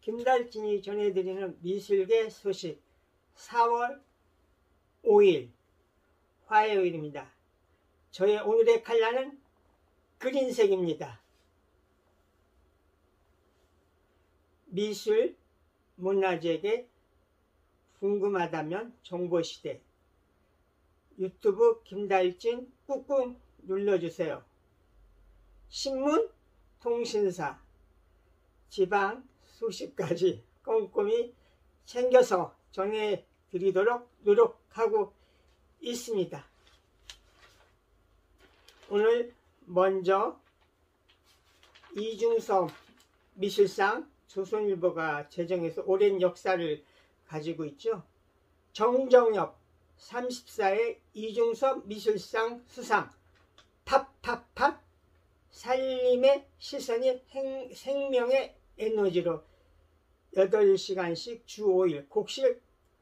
김달진이 전해드리는 미술계 소식 4월 5일 화요일입니다. 저의 오늘의 컬러는 그린색입니다. 미술, 문화재계 궁금하다면 정보시대 유튜브 김달진 꾹꾹 눌러주세요. 신문, 통신사, 지방 소식까지 꼼꼼히 챙겨서 전해드리도록 노력하고 있습니다. 오늘 먼저 이중섭 미술상 조선일보가 제정해서 오랜 역사를 가지고 있죠. 정정엽 34회 이중섭 미술상 수상 팝팝팝 살림의 시선이 생명의 에너지로 8시간씩 주 5일 곡식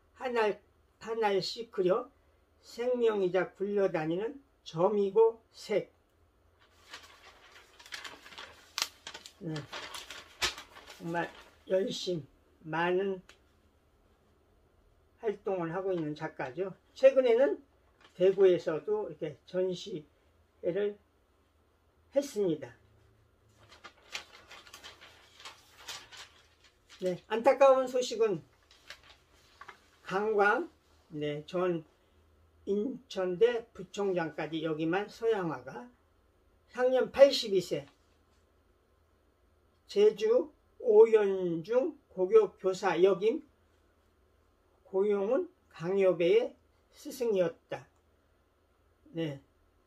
하나씩 그려 생명이자 굴러다니는 점이고 색. 정말 열심히 많은 활동을 하고 있는 작가죠. 최근에는 대구에서도 이렇게 전시회를 했습니다. 네, 안타까운 소식은 강광 전 인천대 부총장까지 여기만 서양화가 향년 82세 제주 오연중 고교 교사 역임 고용은 강요배의 스승이었다. 네.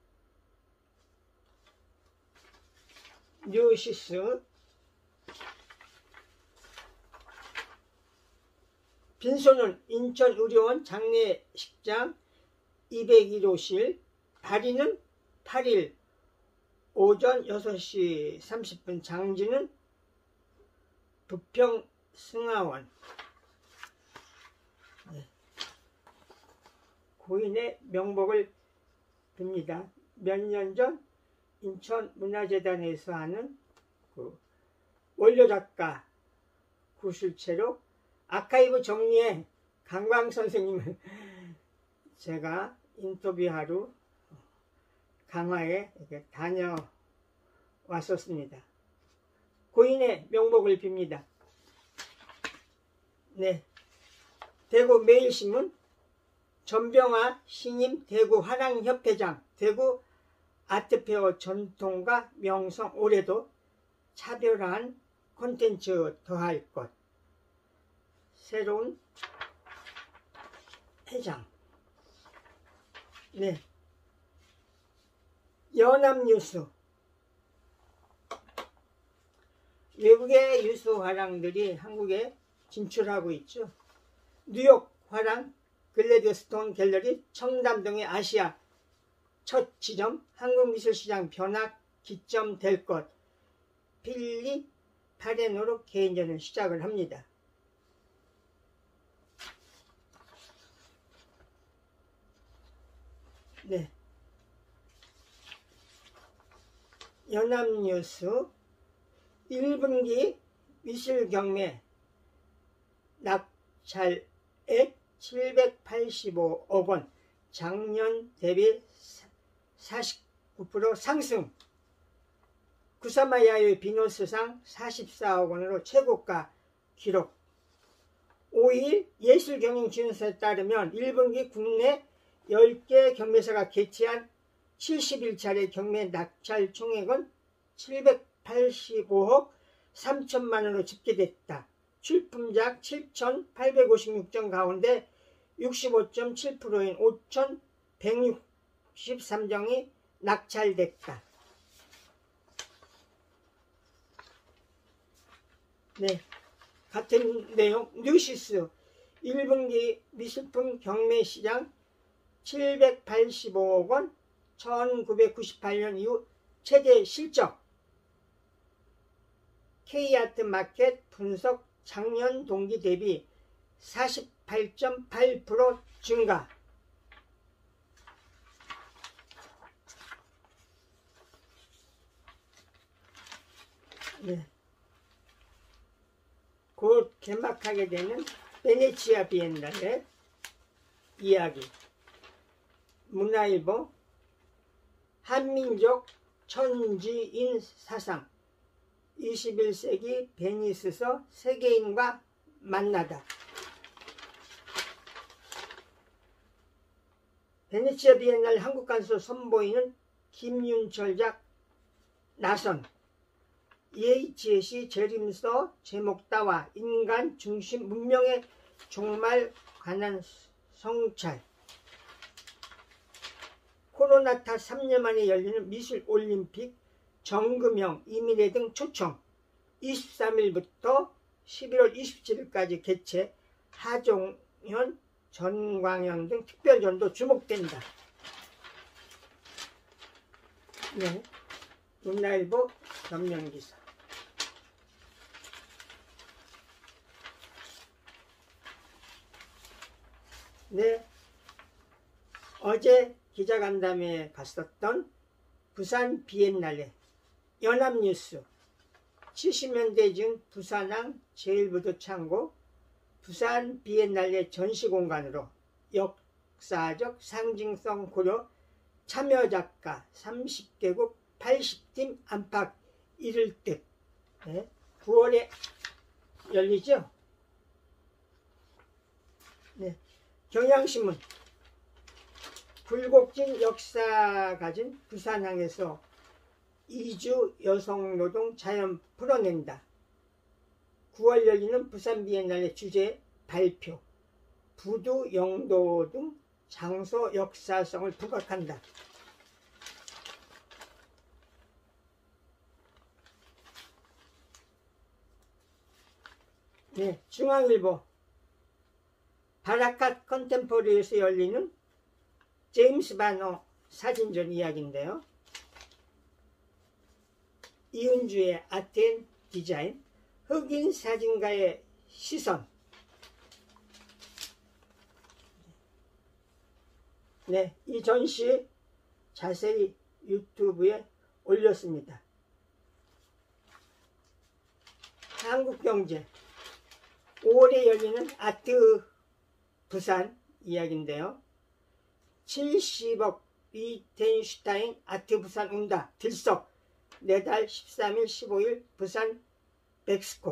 뉴시스 빈소는 인천의료원 장례식장 201호실 발인은 8일 오전 6시 30분 장지는 부평승하원. 고인의 명복을 빕니다. 몇 년 전 인천문화재단에서 하는 원료작가 구술체로 아카이브 정리에 강광 선생님을 제가 인터뷰하러 강화에 이렇게 다녀왔었습니다. 고인의 명복을 빕니다. 네, 대구 매일신문 전병화 신임 대구 화랑협회장 대구 아트페어 전통과 명성 올해도 차별화한 콘텐츠 더할 것 새로운 회장. 네, 연합뉴스 외국의 유수 화랑들이 한국에 진출하고 있죠. 뉴욕 화랑 글래디스톤 갤러리 청담동의 아시아 첫 지점 한국미술시장 변화 기점 될 것 필리 파레노로 개인전을 시작을 합니다. 네, 연합뉴스 1분기 미술경매 낙찰액 785억 원, 작년 대비 49% 상승. 구사마야의 비노스상 44억 원으로 최고가 기록. 5일 예술경영지원서에 따르면 1분기 국내 10개 경매사가 개최한 71차례 경매 낙찰 총액은 785억 3천만 원으로 집계됐다. 출품작 7,856점 가운데 65.7%인 5,163점이 낙찰됐다. 네, 같은 내용 뉴시스 1분기 미술품 경매시장 785억 원 1998년 이후 최대 실적. K아트 마켓 분석 작년 동기 대비 48.8% 증가. 네. 곧 개막하게 되는 베네치아 비엔날의 이야기. 문화일보 한민족 천지인 사상 21세기 베니스서 세계인과 만나다. 베네치아 비엔날 한국 간수 선보이는 김윤철 작 나선 EHS 재림서 제목 따와 인간 중심 문명의 종말 관한 성찰. 코로나 탓 3년 만에 열리는 미술 올림픽 정금영, 이민혜 등 초청 23일부터 11월 27일까지 개최. 하종현, 전광현 등 특별전도 주목된다. 네, 문화일보 전면기사. 네, 어제 기자간담회에 갔었던 부산 비엔날레 연합뉴스 70년대 중 부산항 제1부도 창고 부산 비엔날레 전시공간으로 역사적 상징성 고려 참여작가 30개국 80팀 안팎 이를 듯. 네, 9월에 열리죠. 네, 경향신문 굴곡진 역사 가진 부산항에서 이주 여성노동 자연 풀어낸다. 9월 열리는 부산 비엔날레 주제 발표. 부두, 영도 등 장소 역사성을 부각한다. 네, 중앙일보 바라캇 컨템포리에서 열리는 제임스 바너 사진전 이야기인데요. 이은주의 아트 앤 디자인, 흑인 사진가의 시선. 네, 이 전시 자세히 유튜브에 올렸습니다. 한국경제 5월에 열리는 아트 부산 이야기인데요. 70억 리텐슈타인 아트 부산 온다. 들썩. 내달 13일 15일 부산 멕스코.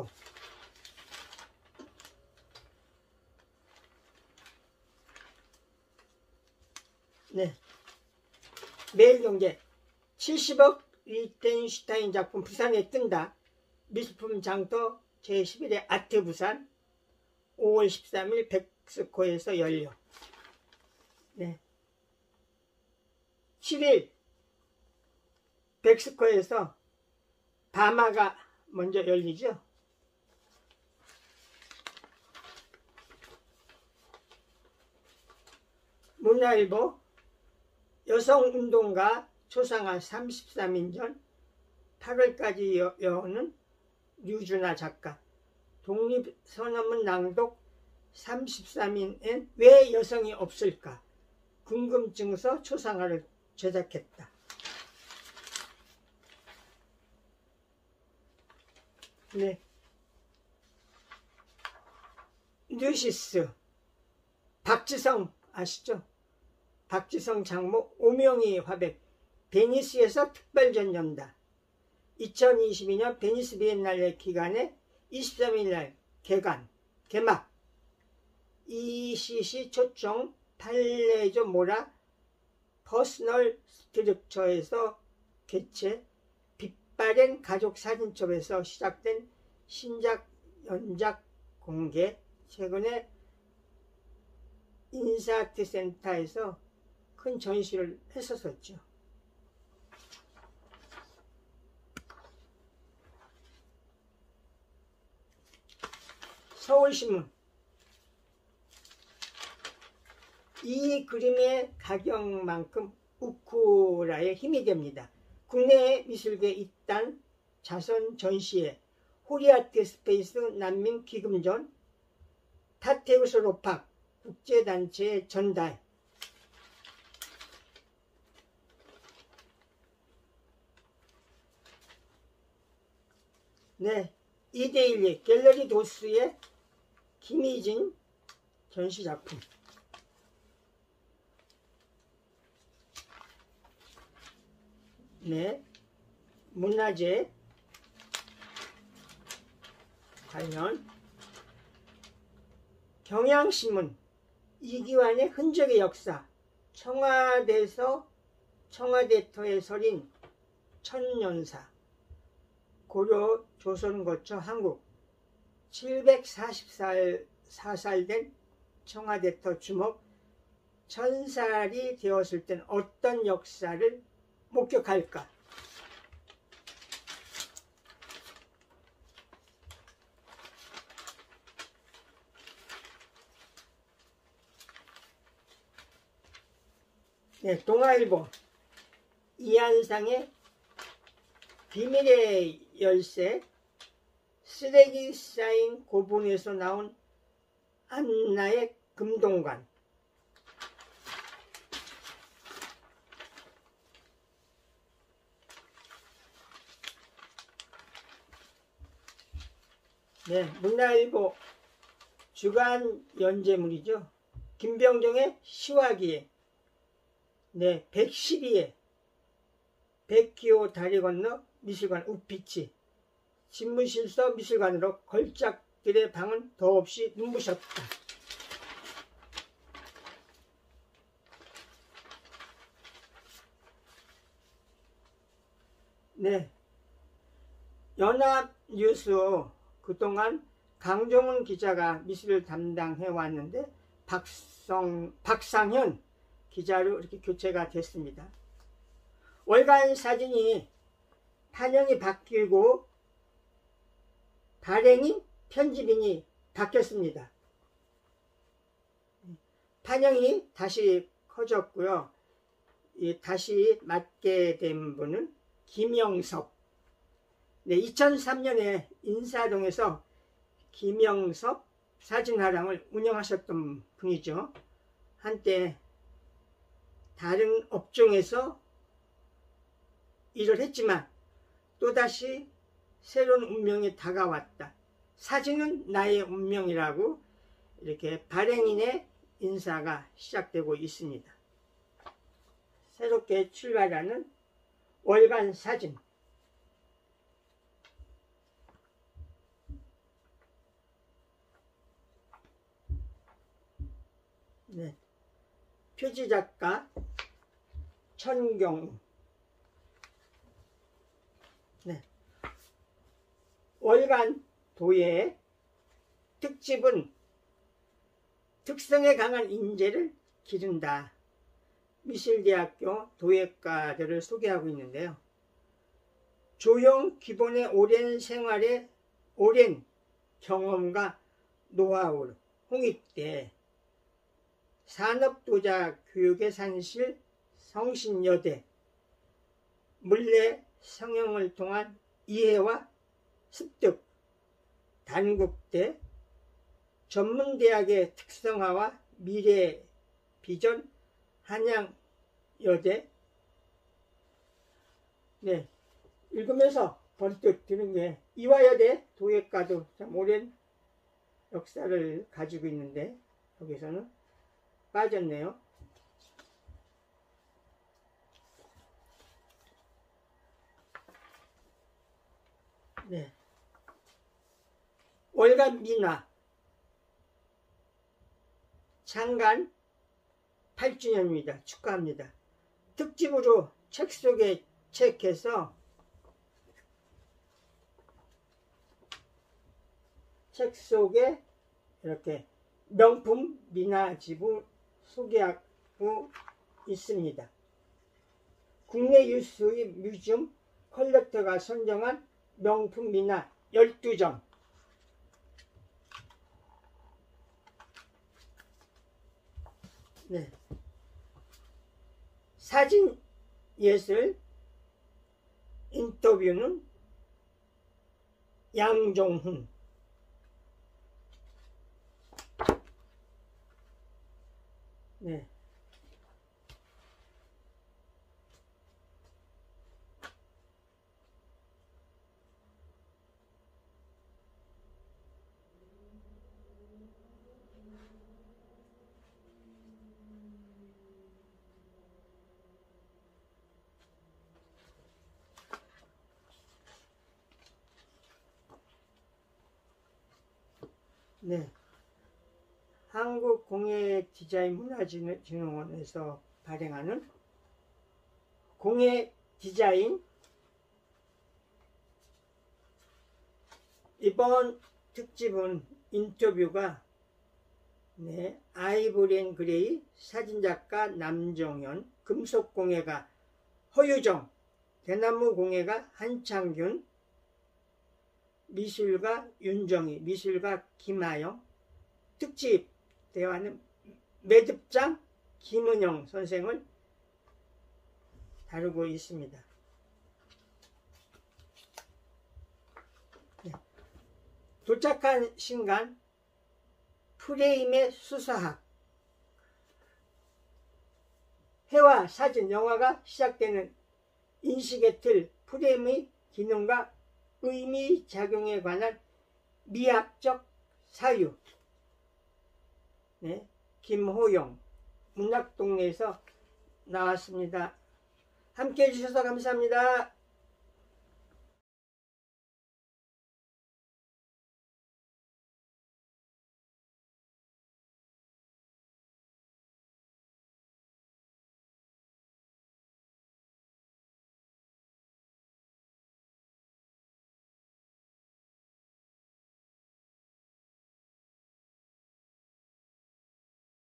네, 매일경제 70억 리텐슈타인 작품 부산에 뜬다. 미술품 장터 제11회 아트 부산 5월 13일 멕스코에서 열려. 네, 7일 멕시코에서 바마가 먼저 열리죠. 문화일보 여성운동가 초상화 33인 8월까지 여는 류준하 작가. 독립선언문 낭독 33인엔 왜 여성이 없을까? 궁금증서 초상화를 제작했다. 네, 뉴시스 박지성 아시죠? 박지성 장모 오명희 화백 베니스에서 특별전 연다. 2022년 베니스 비엔날레 기간에 23일날 개막. ECC 초청 팔레조 모라 퍼스널 스트럭처에서 개최. 빛바랜 가족 사진첩에서 시작된 신작 연작 공개. 최근에 인사아트 센터에서 큰 전시를 했었죠. 서울신문 이 그림의 가격만큼 우쿠라의 힘이 됩니다. 국내 미술계 이딴 자선 전시회 호리아트 스페이스 난민 기금전 타테우스 로팍 국제단체에 전달. 네, 이데일리 갤러리 도스의 김희진 전시작품. 네, 문화재 관련 경향신문 이기환의 흔적의 역사, 청와대에서 청와대터에 서린 천년사, 고려 조선 거쳐 한국 744살 된 청와대터 주먹 1000살이 되었을 땐 어떤 역사를 목격할까? 네, 동아일보 이한상의 비밀의 열쇠, 쓰레기 쌓인 고분에서 나온 안나의 금동관. 네, 문화일보 주간 연재물이죠. 김병정의 시화기에, 네, 112회 백기호 다리 건너 미술관 우피치, 집무실서 미술관으로 걸작들의 방은 더없이 눈부셨다. 네, 연합뉴스 그동안 강종훈 기자가 미술을 담당해 왔는데 박상현 기자로 이렇게 교체가 됐습니다. 월간 사진이 판형이 바뀌고 발행인 편집인이 바뀌었습니다. 판형이 다시 커졌고요. 다시 맡게 된 분은 김영섭. 네, 2003년에 인사동에서 김영섭 사진화랑을 운영하셨던 분이죠. 한때 다른 업종에서 일을 했지만 또다시 새로운 운명이 다가왔다. 사진은 나의 운명이라고 이렇게 발행인의 인사가 시작되고 있습니다. 새롭게 출발하는 월간 사진. 네, 표지작가 천경우. 네, 월간 도예 특집은 특성에 강한 인재를 기른다. 미술대학교 도예과들을 소개하고 있는데요. 조형 기본의 오랜 생활에 오랜 경험과 노하우로 홍익대, 산업도자 교육의 산실 성신여대, 물레 성형을 통한 이해와 습득, 단국대, 전문대학의 특성화와 미래 비전 한양여대. 네, 읽으면서 번뜩 드는 게 이화여대 도예과도 참 오랜 역사를 가지고 있는데 여기서는 빠졌네요. 네, 월간 민화 창간 8주년입니다. 축하합니다. 특집으로 책 속에 책해서 책 속에 이렇게 명품 민화집을 소개하고 있습니다. 국내 유수의 뮤지엄 컬렉터가 선정한 명품 민화 12점. 네, 사진 예술 인터뷰는 양종훈. 네, 한국공예디자인문화진흥원에서 발행하는 공예 디자인, 이번 특집은 인터뷰가 아이보리 앤 그레이, 사진작가 남정현, 금속공예가 허유정, 대나무공예가 한창균, 미술가 윤정희, 미술가 김하영, 특집 대화는 매듭장 김은영 선생을 다루고 있습니다. 도착한 신간, 프레임의 수사학. 회화, 사진, 영화가 시작되는 인식의 틀, 프레임의 기능과 의미작용에 관한 미학적 사유. 김호영, 문학동네에서 나왔습니다. 함께 해주셔서 감사합니다.